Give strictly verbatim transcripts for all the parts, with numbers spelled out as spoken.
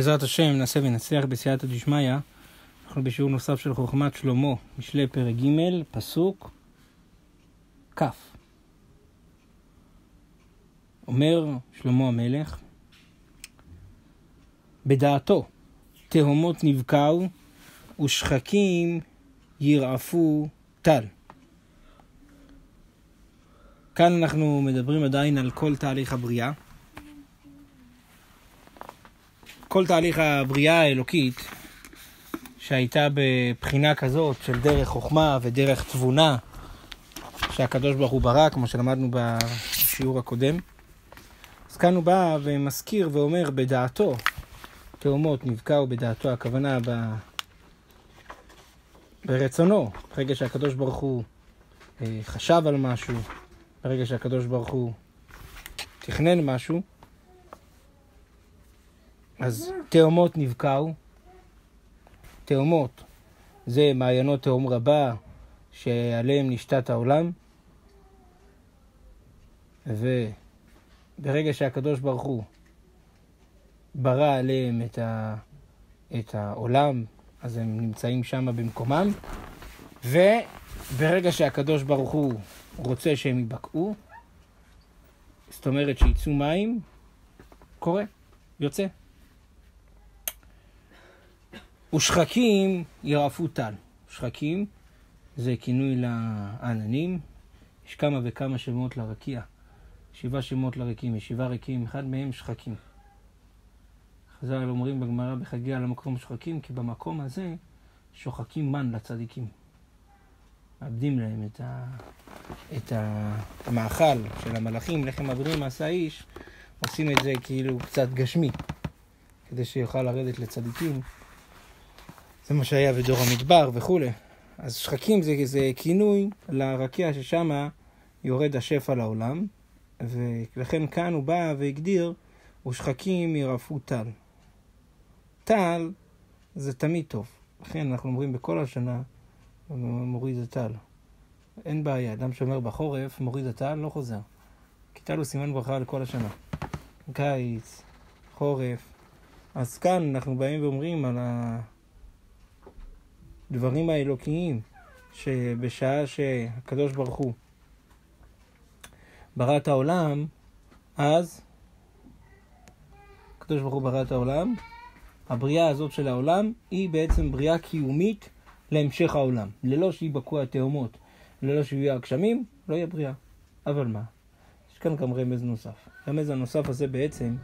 בעזרת השם נעשה ונצליח בסייעתא דשמיא. אנחנו בשיעור נוסף של חוכמת שלמה, משלי פרק ג' פסוק כ'. אומר שלמה המלך, בדעתו תהומות נבקעו ושחקים ירעפו טל. כאן אנחנו מדברים עדיין על כל תהליך הבריאה. כל תהליך הבריאה האלוקית שהייתה בבחינה כזאת של דרך חוכמה ודרך תבונה שהקדוש ברוך הוא ברא, כמו שלמדנו בשיעור הקודם. אז כאן הוא בא ומזכיר ואומר בדעתו תהומות נבקעו, בדעתו הכוונה ב... ברצונו, ברגע שהקדוש ברוך הוא אה, חשב על משהו, ברגע שהקדוש ברוך הוא תכנן משהו, אז תהומות נבקעו. תהומות זה מעיינות תהום רבה שעליהם נשתת העולם, וברגע שהקדוש ברוך הוא ברא עליהם את, ה... את העולם, אז הם נמצאים שם במקומם, וברגע שהקדוש ברוך הוא רוצה שהם ייבקעו, זאת אומרת שיצאו מים, קורה, יוצא. ושחקים ירעפו טל. שחקים זה כינוי לעננים. יש כמה וכמה שמות לרקיע. שבעה שמות לריקים, יש שבעה ריקים, אחד מהם שחקים. חז"ל אומרים בגמרא בחגיגה על המקום שחקים, כי במקום הזה שוחקים מן לצדיקים. מאבדים להם את, ה... את המאכל של המלאכים, לחם אווירים מעשה האיש, עושים את זה כאילו קצת גשמי, כדי שיוכל לרדת לצדיקים. זה מה שהיה בדור המדבר וכו'. אז שחקים זה, זה כינוי לרקיע ששם יורד השפע לעולם, ולכן כאן הוא בא והגדיר, ושחקים ירעפו טל. טל זה תמיד טוב. לכן אנחנו אומרים בכל השנה, מוריד הטל. אין בעיה, אדם שאומר בחורף, מוריד הטל, לא חוזר. כי טל הוא סימן ברכה לכל השנה. קיץ, חורף. אז כאן אנחנו באים ואומרים על הדברים האלוקיים, שבשעה שהקדוש ברוך הוא ברא את העולם, אז הקדוש ברוך הוא ברא את העולם, הבריאה הזאת של העולם היא בעצם בריאה קיומית להמשך העולם. ללא שיבקעו התהומות, ללא שיהיו הגשמים, לא יהיה בריאה. אבל מה? יש כאן גם רמז נוסף. רמז הנוסף הזה בעצם,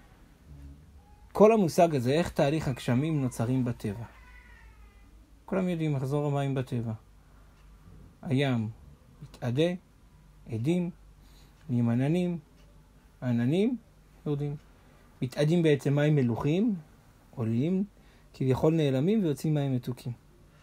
כל המושג הזה, איך תהליך הגשמים נוצרים בטבע. כולם יודעים, מחזור המים בטבע. הים מתאדה, עדים, נהיים עננים, העננים יורדים. מתאדים בעצם מים מלוחים, עולים, כביכול נעלמים ויוצאים מים מתוקים.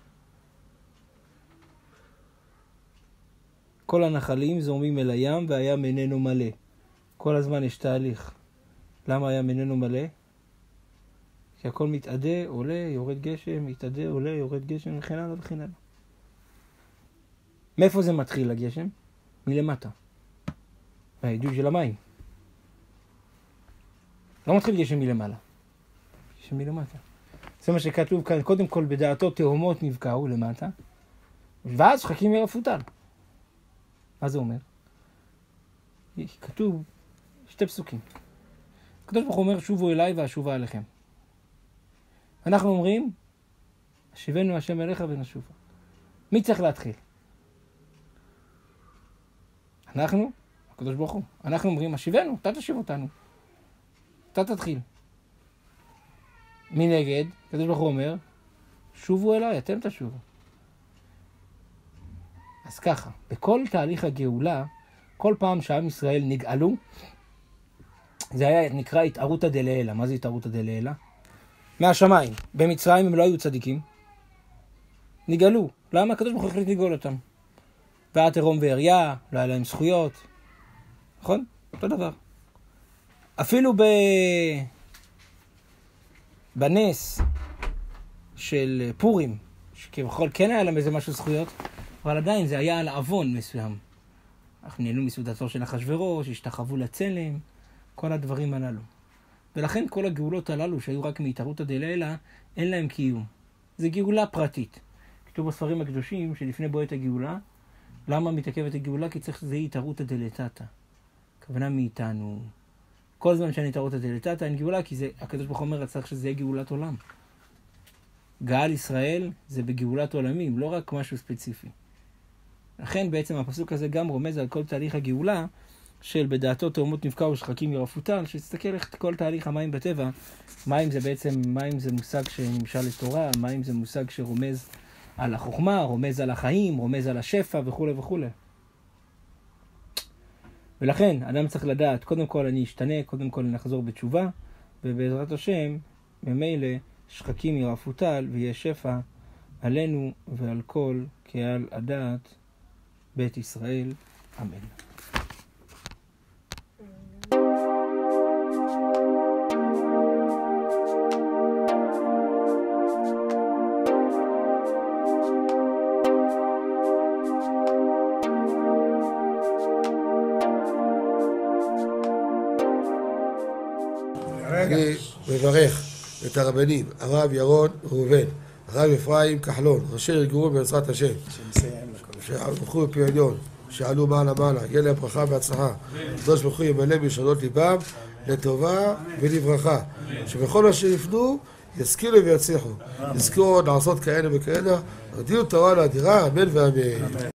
כל הנחלים זורמים אל הים והים איננו מלא. כל הזמן יש תהליך. למה הים איננו מלא? כי הכל מתאדה, עולה, יורד גשם, מתאדה, עולה, יורד גשם, וכן הלאה וכן הלאה. מאיפה זה מתחיל הגשם? מלמטה. מהעידוד של המים. לא מתחיל גשם מלמעלה. גשם מלמטה. זה מה שכתוב כאן, קודם כל בדעתו תהומות נבקעו למטה, ואז שחקים ירעפו טל. מה זה אומר? כתוב שתי פסוקים. הקדוש ברוך הוא אומר, שובו אליי ואשובה עליכם. אנחנו אומרים, השיבנו השם אליך ונשובה. מי צריך להתחיל? אנחנו, הקדוש ברוך הוא. אנחנו אומרים, השיבנו, אתה תשיב אותנו. אתה תתחיל. מנגד, הקדוש ברוך הוא אומר, שובו אליי, אתם תשובו. אז ככה, בכל תהליך הגאולה, כל פעם שעם ישראל נגאלו, זה היה נקרא התערותא דלעילא. מה זה התערותא דלעילא? מהשמיים. במצרים הם לא היו צדיקים. נגאלו. למה? הקדוש ברוך הוא החליט לגאול אותם. והיה תרום ואריה, לא היה להם זכויות. נכון? אותו דבר. אפילו ב... בנס של פורים, שכביכול כן היה להם איזה משהו זכויות, אבל עדיין זה היה על עוון מסוים. אנחנו נהנו מסעודתו של אחשוורוש, השתחוו לצלם, כל הדברים הללו. ולכן כל הגאולות הללו שהיו רק מהתערותא דלילה, אין להם קיום. זה גאולה פרטית. כתוב בספרים הקדושים שלפני בואת הגאולה, למה מתעכבת הגאולה? כי צריך שזה יהיה התערותא דלתתא. הכוונה מאיתנו. כל זמן שאני התערותא דלתתא אין גאולה, כי זה, הקדוש ברוך הוא אומר, צריך שזה יהיה גאולת עולם. גאל ישראל זה בגאולת עולמים, לא רק משהו ספציפי. לכן בעצם הפסוק הזה גם רומז על כל תהליך הגאולה, של בדעתו תאומות נבקע ושחקים ירפותן, שתסתכל איך כל תהליך המים בטבע, מים זה בעצם, מים זה מושג שנמשל לתורה, מים זה מושג שרומז על החוכמה, רומז על החיים, רומז על השפע וכו' וכו'. ולכן, אדם צריך לדעת, קודם כל אני אשתנה, קודם כל נחזור בתשובה, ובעזרת השם, ממילא שחקים ירפותן ויהיה שפע עלינו ועל כל קהל הדעת בית ישראל. אמן. אני מברך את הרבנים, הרב ירון ראובן, הרב אפרים כחלון, ראשי ארגון בעזרת השם, שהלכו בפי עליון, שעלו מעלה מעלה, יהיה להם ברכה והצלחה. הקדוש ברוך הוא ימלא בישועות ליבם לטובה ולברכה, שבכל מה שיפנו ישכילו ויצליחו, יזכו לעשות כאלה וכאלה, רדיו תורה לאדירה, אמן ואמן.